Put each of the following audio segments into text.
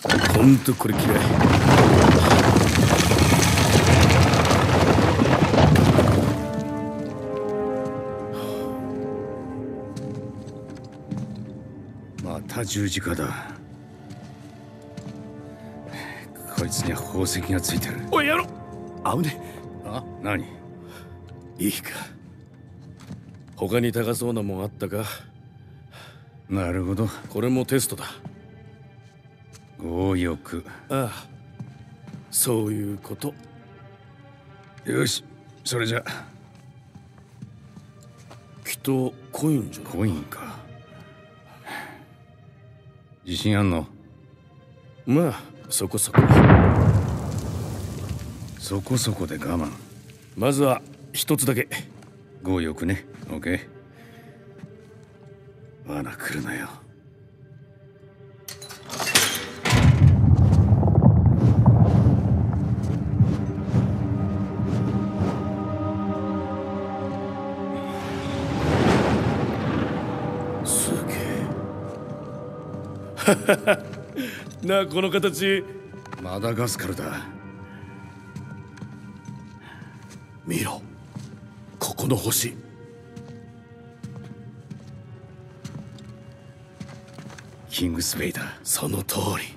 ほんとこれ嫌い。 また十字架だ。こいつには宝石がついてる。 おいやろ、危ねえ。あ、何？ いいか。他に高そうなもんあったか？ なるほど。 これもテストだ。 強欲。 ああ、そういうこと。 よし、それじゃ。 きっとコインじゃない。 コインか。自信あんの？ まあそこそこ。 そこそこで我慢。 まずは一つだけ。 強欲ね。オッケー。罠来るなよ。 すげえ。なあ、この形。 マダガスカルだ。 見ろ、ここの星。 キングスベイだ。 その通り。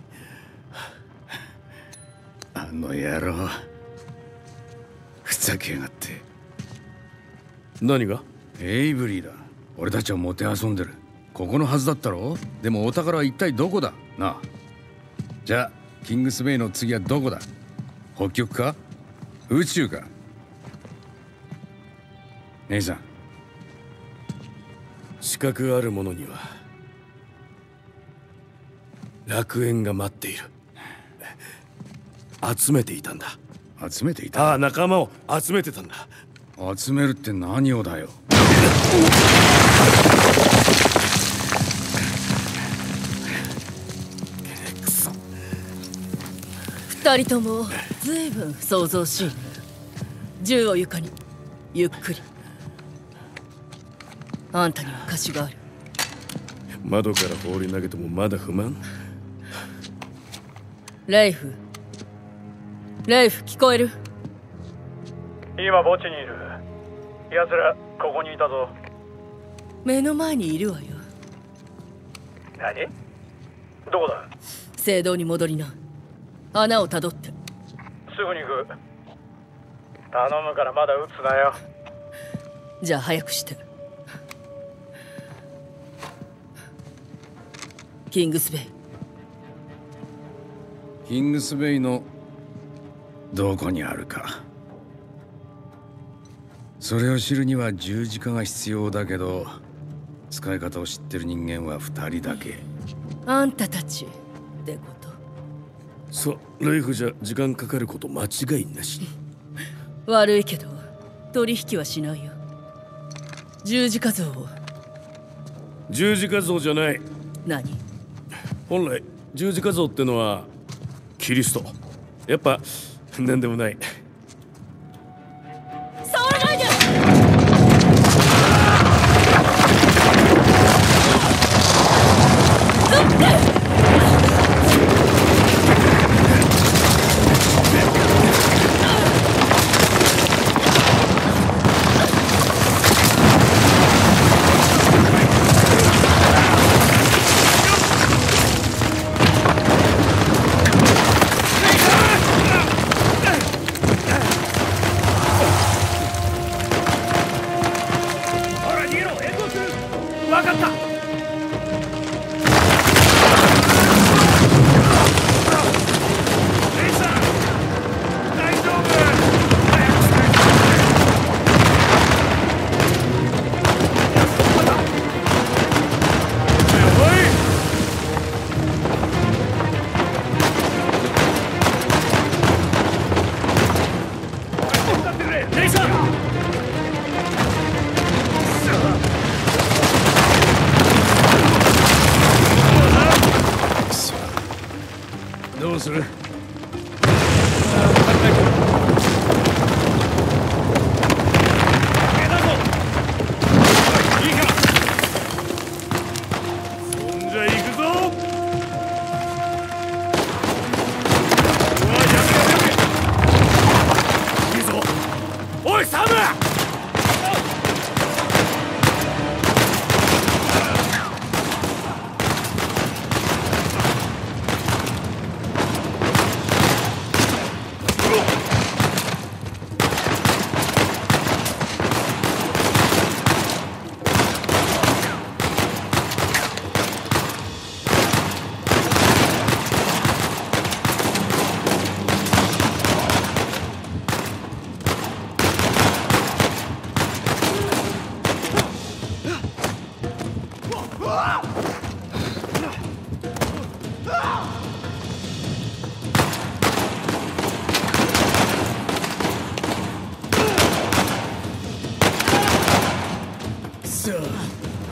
あの野郎、ふざけやがって。 何が？ エイブリーだ。俺たちはもてあそんでる。ここのはずだったろ。でもお宝は一体どこだなあ。じゃあキングスベイの次はどこだ？北極か？宇宙か？姉さん、 資格ある者には楽園が待っている。集めていたんだ。 集めていた？ ああ、仲間を集めてたんだ。 集めるって何をだよ。 くそ。 二人ともずいぶん想像しいね。銃を床にゆっくり。あんたには貸しがある。 窓から放り投げてもまだ不満？ レイフ、レイフ、聞こえる？ 今墓地にいる。奴らここにいたぞ。 目の前にいるわよ。 何？どこだ？ 聖堂に戻りな。穴をたどって。 すぐに行く。頼むからまだ撃つなよ。 じゃあ早くして。キングスベイ。 キングスベイのどこにあるか。それを知るには十字架が必要だけど、使い方を知ってる人間は2人だけ。 あんたたちってこと？ そう、レイフじゃ時間かかること間違いなし。 悪いけど取引はしないよ。十字架像を。 十字架像じゃない。 何？ 本来十字架像ってのはキリスト。やっぱ何でもない。 触らないで！ どうする？ そんじゃ行くぞ。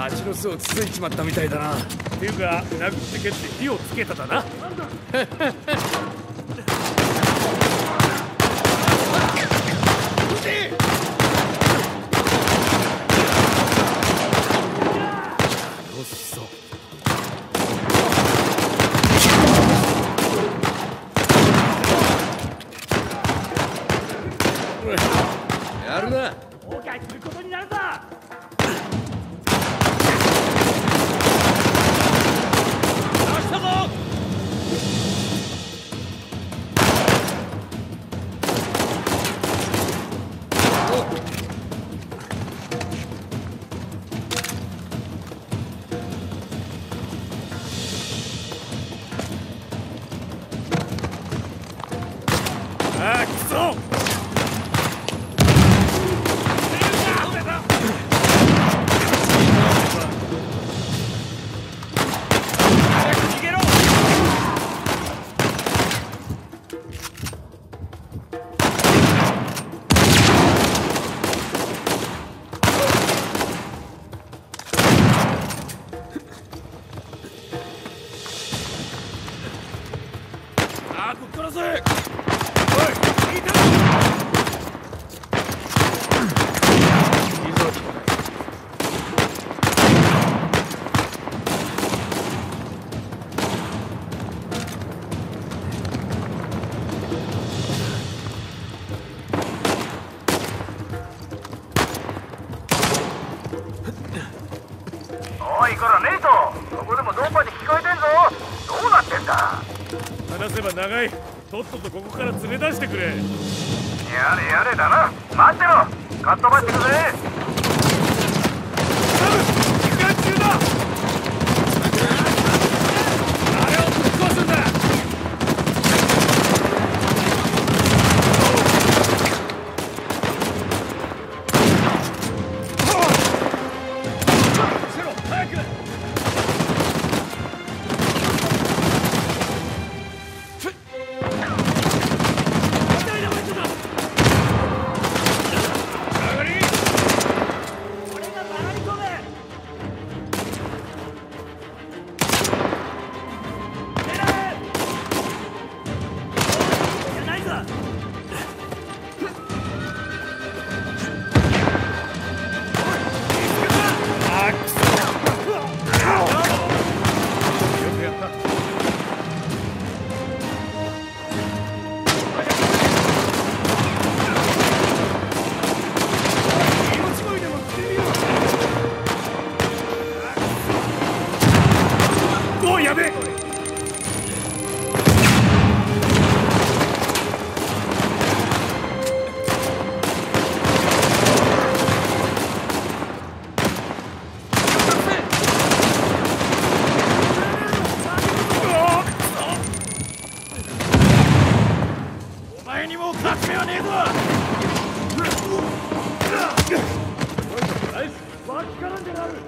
蜂の巣をつついちまったみたいだな。 っていうか殴って蹴って火をつけただな。 やるな。 後悔することになるぞ。 出したぞ。ああ、くそ。ああ、こっからせ。おい、聞いたぞ。いいぞ。 おい、こらネイト、そこでもドンパに聞こえてんぞ。どうなってんだ。 話せば長い。とっととここから連れ出してくれ。 やれやれだな。待ってろ。かっ飛ばしてくぜ。 時間中だ。あれをぶっ壊すんだ。セロ、早く。やべえ。お前にも勝ち目はねえぞ。わきからんでなる。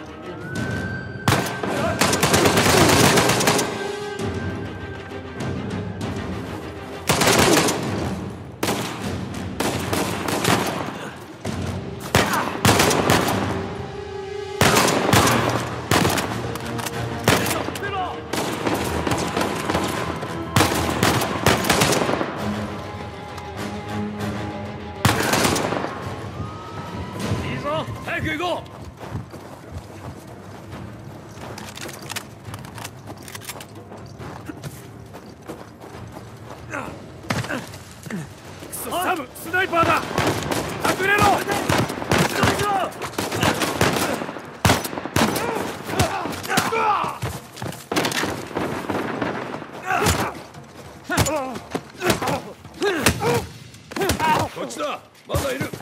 早く行こう。クソサム、スナイパーだ。隠れろ。こっちだ。まだいる。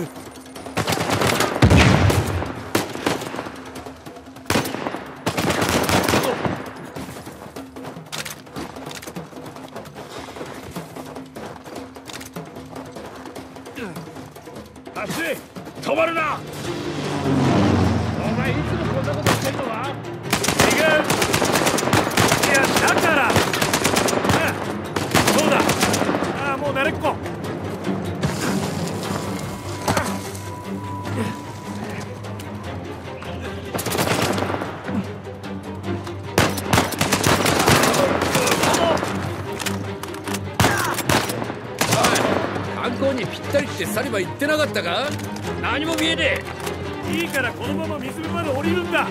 足止まるな。お前いつもこんなことしてんのか。違う。いやだから。そうだ。もう慣れっこ。 観光にぴったりってサリバ言ってなかったか。何も見えねえ。いいからこのまま湖まで降りるんだ。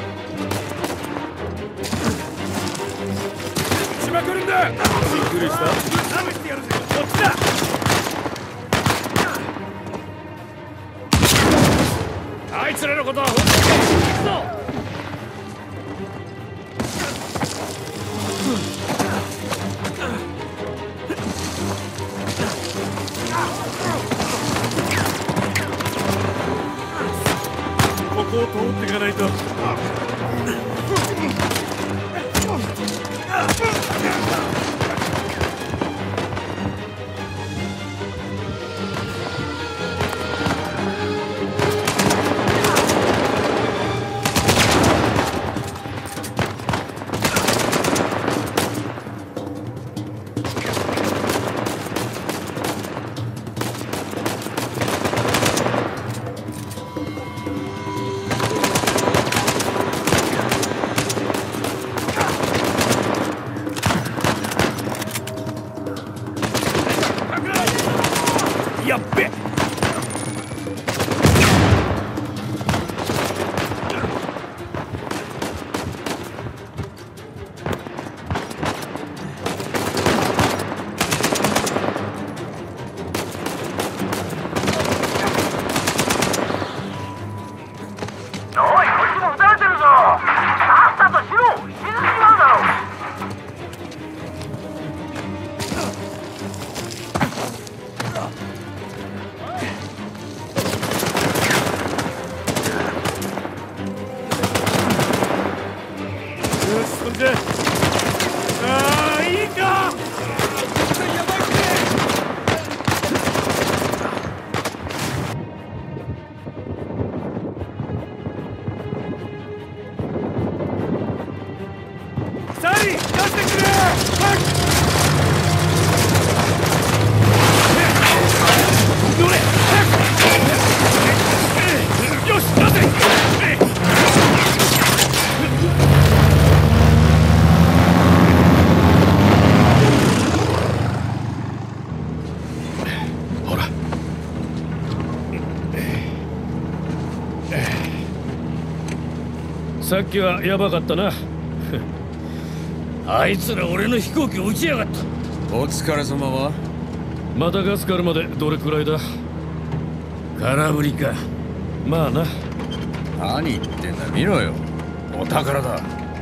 しまくるんだ。びっくりした。試してやるぜ。こっちだ。あいつらのことは本当に行くぞ。ここを通っていかないと。やっべ。 おい、こっちも撃たれてるぞ。さっさとしろ。死ぬ気なんだろ。 そんじゃ。いいか。やばいって。サリー、出してくれ。どれ。よし、出せ。さっきはやばかったな。 あいつら俺の飛行機を撃ちやがった。お疲れ様は。 マダガスカルまでどれくらいだ。 空振りか。 まあな。 何言ってんだ、見ろよ。お宝だ。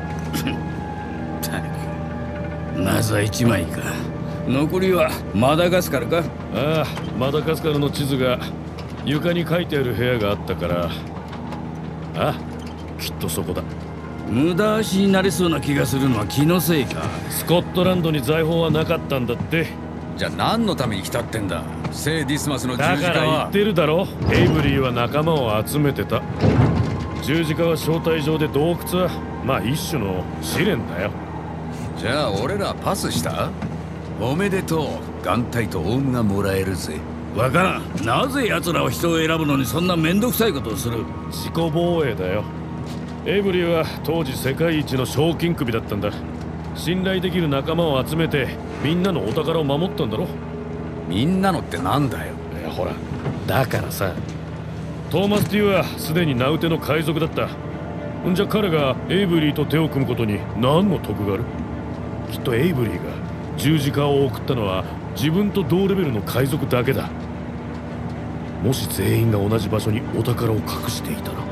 まずは1枚か。残りはマダガスカルか。 ああ、マダガスカルの地図が床に書いてある部屋があったから。あ、きっとそこだ。 無駄足になれそうな気がするのは気のせいか。 スコットランドに財宝はなかったんだって。 じゃあ何のために来たってんだ。聖ディスマスの十字架は。 だから言ってるだろ。エイブリーは仲間を集めてた。十字架は招待状で洞窟はまあ一種の試練だよ。 じゃあ俺らパスした。おめでとう。眼帯とオウムがもらえるぜ。わからん。なぜ奴らは人を選ぶのにそんな面倒くさいことをする。 自己防衛だよ。エイブリーは当時世界一の賞金首だったんだ。信頼できる仲間を集めてみんなのお宝を守ったんだろ。 みんなのってなんだよ。 いやほら、だからさ、トーマス・ティはすでに名うての海賊だった。んじゃ彼がエイブリーと手を組むことに何の得がある。きっとエイブリーが十字架を送ったのは自分と同レベルの海賊だけだ。もし全員が同じ場所にお宝を隠していたら。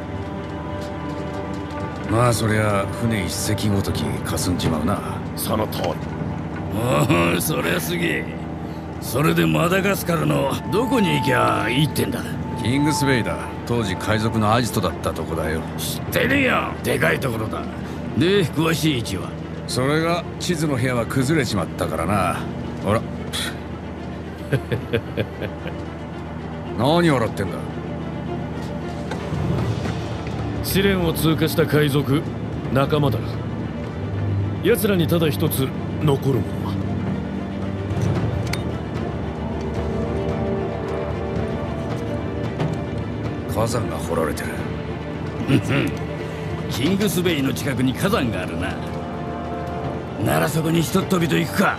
まあそりゃ船一隻ごとき霞んじまうな。 その通り。 おお、そりゃすげえ。それでマダガスカルのどこに行きゃいいってんだ。 キングスベイだ。当時海賊のアジトだったとこだよ。 知ってるよ、でかいところだ。で、詳しい位置は？ それが地図の部屋は崩れちまったからな。ほら何笑ってんだ。 試練を通過した海賊仲間だ。奴らにただ一つ残るものは火山が掘られてる。 キングスベイの近くに火山があるな。ならそこにひとっ飛びと行くか。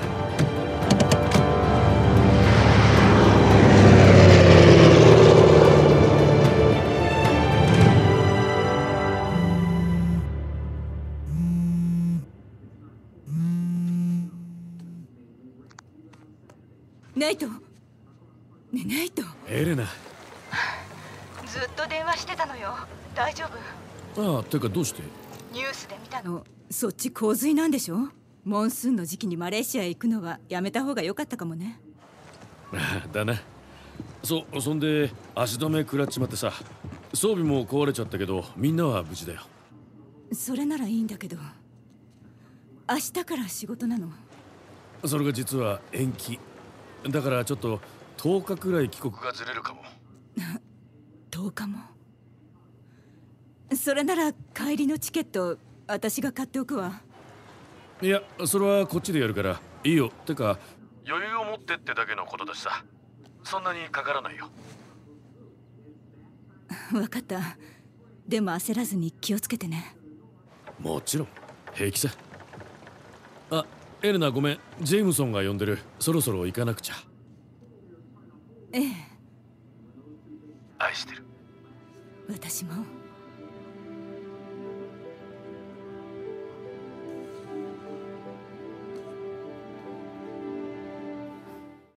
ナイト。ねえナイト。 エレナ。 ずっと電話してたのよ。大丈夫？ ああ、てかどうして？ ニュースで見たの。 そっち洪水なんでしょ。モンスーンの時期にマレーシアへ行くのはやめた方が良かったかもね。 だな。そんで足止め食らっちまってさ、装備も壊れちゃったけどみんなは無事だよ。 それならいいんだけど、明日から仕事なの。 それが実は延期だから、ちょっと10日くらい帰国がずれるかも。 10日も。それなら帰りのチケット私が買っておくわ。 いや、それはこっちでやるからいいよ。てか余裕を持ってってだけのことだしさ、そんなにかからないよ。 分かった。でも焦らずに気をつけてね。 もちろん平気さ。あ、エレナごめん、ジェームソンが呼んでる。そろそろ行かなくちゃ。 ええ、 愛してる。 私も。